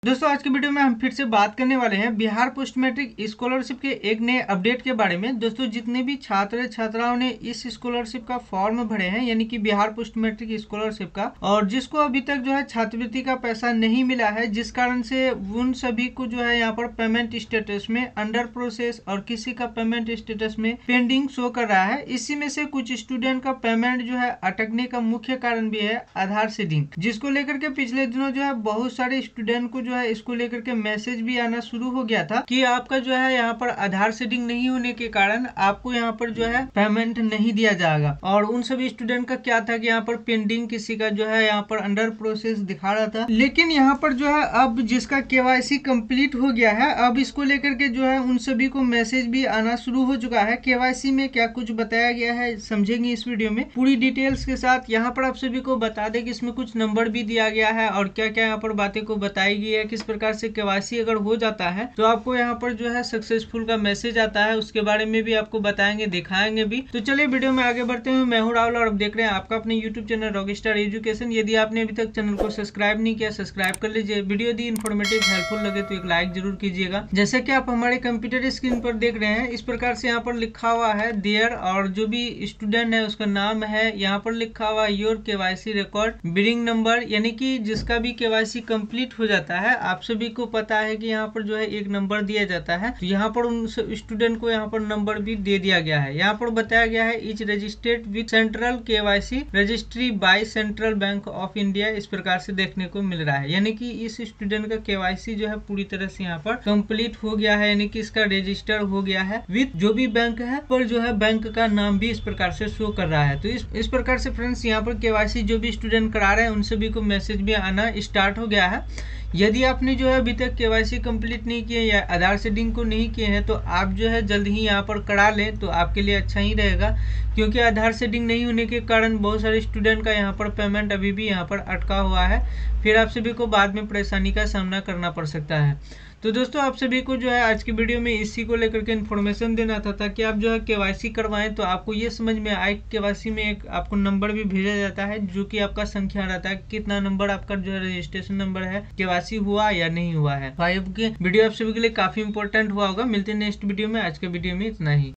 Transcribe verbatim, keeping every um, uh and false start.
दोस्तों आज के वीडियो में हम फिर से बात करने वाले हैं बिहार पोस्ट मैट्रिक स्कॉलरशिप के एक नए अपडेट के बारे में। दोस्तों जितने भी छात्र छात्राओं ने इस स्कॉलरशिप का फॉर्म भरे हैं यानी कि बिहार पोस्ट मैट्रिक स्कॉलरशिप का, और जिसको अभी तक जो है छात्रवृत्ति का पैसा नहीं मिला है, जिस कारण से उन सभी को जो है यहाँ पर पेमेंट स्टेटस में अंडर प्रोसेस और किसी का पेमेंट स्टेटस में पेंडिंग शो कर रहा है। इसी में से कुछ स्टूडेंट का पेमेंट जो है अटकने का मुख्य कारण भी है आधार सीडिंग, जिसको लेकर के पिछले दिनों जो है बहुत सारे स्टूडेंट को जो है इसको लेकर के मैसेज भी आना शुरू हो गया था कि आपका जो है यहाँ पर आधार सीडिंग नहीं होने के कारण आपको यहाँ पर जो है पेमेंट नहीं दिया जाएगा। और उन सभी स्टूडेंट का क्या था कि यहाँ पर पेंडिंग, किसी का जो है यहाँ पर अंडर प्रोसेस दिखा रहा था। लेकिन यहाँ पर जो है अब जिसका केवाईसी कंप्लीट हो गया है, अब इसको लेकर के जो है उन सभी को मैसेज भी आना शुरू हो चुका है। केवाईसी में क्या कुछ बताया गया है समझेंगे इस वीडियो में पूरी डिटेल्स के साथ। यहाँ पर आप सभी को बता दें कि इसमें कुछ नंबर भी दिया गया है और क्या क्या यहाँ पर बातें को बताई गई है, किस प्रकार से केवाईसी अगर हो जाता है तो आपको यहाँ पर जो है सक्सेसफुल का मैसेज आता है, उसके बारे में भी आपको बताएंगे, दिखाएंगे भी। तो चलिए वीडियो में आगे बढ़ते हैं। मैं हूं राहुल और आप देख रहे हैं आपका अपने यूट्यूब चैनल रॉकस्टार एजुकेशन। यदि आपने अभी तक चैनल को सब्सक्राइब नहीं किया, सब्सक्राइब कर लीजिए। वीडियो यदि इन्फॉर्मेटिव हेल्पफुल लगे तो एक लाइक जरूर कीजिएगा। जैसे कि आप हमारे कंप्यूटर स्क्रीन पर देख रहे हैं, इस प्रकार से यहाँ पर लिखा हुआ है देयर, और जो भी स्टूडेंट है उसका नाम है, यहाँ पर लिखा हुआ your KYC record billing number, यानी कि जिसका भी केवाईसी कंप्लीट हो जाता है, आप सभी को पता है कि यहाँ पर जो है एक नंबर दिया जाता है। तो यहाँ पर उन स्टूडेंट को यहाँ पर नंबर भी दे दिया गया है। यहाँ पर बताया गया है is registered with central KYC registry by Central Bank of India, इस प्रकार से देखने को मिल रहा है। यानी कि इस स्टूडेंट का केवाईसी जो है पूरी तरह से यहाँ पर कंप्लीट हो गया है, यानी कि इसका रजिस्टर हो गया है विद जो भी बैंक है, पर जो है बैंक का नाम भी इस प्रकार से शो कर रहा है। तो इस इस प्रकार से फ्रेंड्स यहाँ पर केवाईसी जो भी स्टूडेंट करा रहे हैं उन सभी को मैसेज भी आना स्टार्ट हो गया है। यदि आपने जो है अभी तक केवाईसी कंप्लीट नहीं किए या आधार सीडिंग को नहीं किए हैं तो आप जो है जल्द ही यहाँ पर करा लें तो आपके लिए अच्छा ही रहेगा, क्योंकि आधार सीडिंग नहीं होने के कारण बहुत सारे स्टूडेंट का यहाँ पर पेमेंट अभी भी यहाँ पर अटका हुआ है, फिर आप सभी को बाद में परेशानी का सामना करना पड़ सकता है। तो दोस्तों आप सभी को जो है आज की वीडियो में इसी को लेकर के इन्फॉर्मेशन देना था ताकि आप जो है केवाईसी करवाएं तो आपको ये समझ में आए। केवाईसी में एक आपको नंबर भी भेजा जाता है जो कि आपका संख्या रहता है, कितना नंबर आपका जो है रजिस्ट्रेशन नंबर है, केवाईसी हुआ या नहीं हुआ है। भाई वीडियो आप सभी के लिए काफी इंपॉर्टेंट हुआ होगा। मिलते हैं नेक्स्ट वीडियो में। आज के वीडियो में इतना ही।